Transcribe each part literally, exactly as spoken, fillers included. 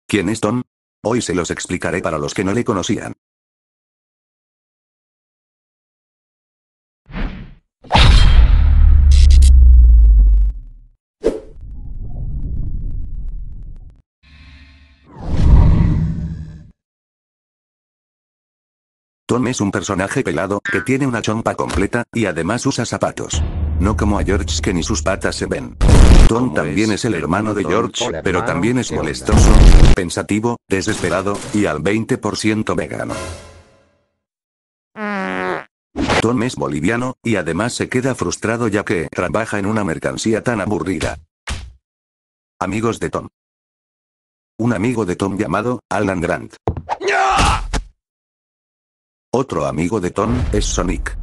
¿Quién es Tom? Hoy se los explicaré para los que no le conocían. Tom es un personaje pelado, que tiene una chompa completa, y además usa zapatos. No como a George, que ni sus patas se ven. Tom también es el hermano de George, pero también es molestoso, pensativo, desesperado, y al veinte por ciento vegano. Tom es boliviano, y además se queda frustrado ya que trabaja en una mercancía tan aburrida. Amigos de Tom. Un amigo de Tom llamado Alan Grant. Otro amigo de Tom es Sonic.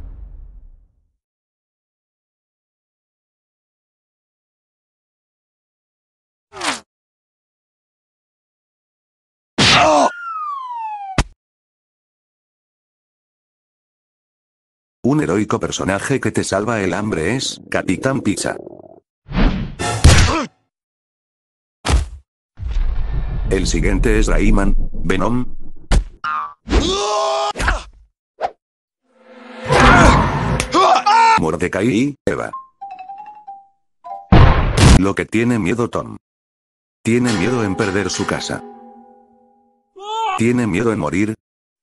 Un heroico personaje que te salva el hambre es Capitán Pizza. El siguiente es Rayman, Venom. Mordecai y Eva. Lo que tiene miedo Tom. Tiene miedo en perder su casa. Tiene miedo en morir.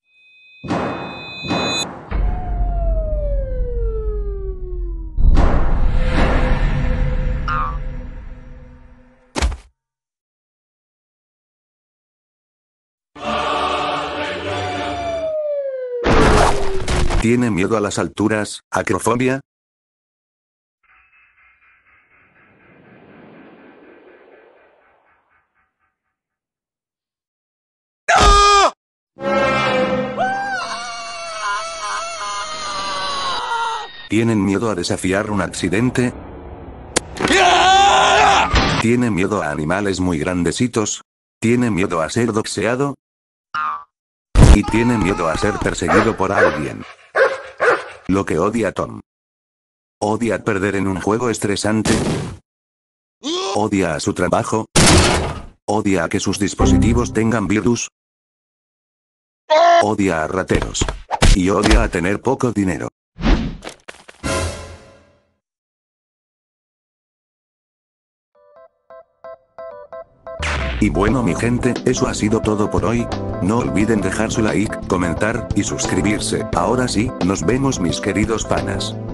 ¿Tiene miedo a las alturas, acrofobia? ¿Tienen miedo a desafiar un accidente? ¿Tiene miedo a animales muy grandecitos? ¿Tiene miedo a ser doxeado? ¿Y tiene miedo a ser perseguido por alguien? Lo que odia Tom. ¿Odia perder en un juego estresante? ¿Odia a su trabajo? ¿Odia a que sus dispositivos tengan virus? ¿Odia a rateros? Y odia a tener poco dinero. Y bueno mi gente, eso ha sido todo por hoy. No olviden dejar su like, comentar, y suscribirse. Ahora sí, nos vemos mis queridos panas.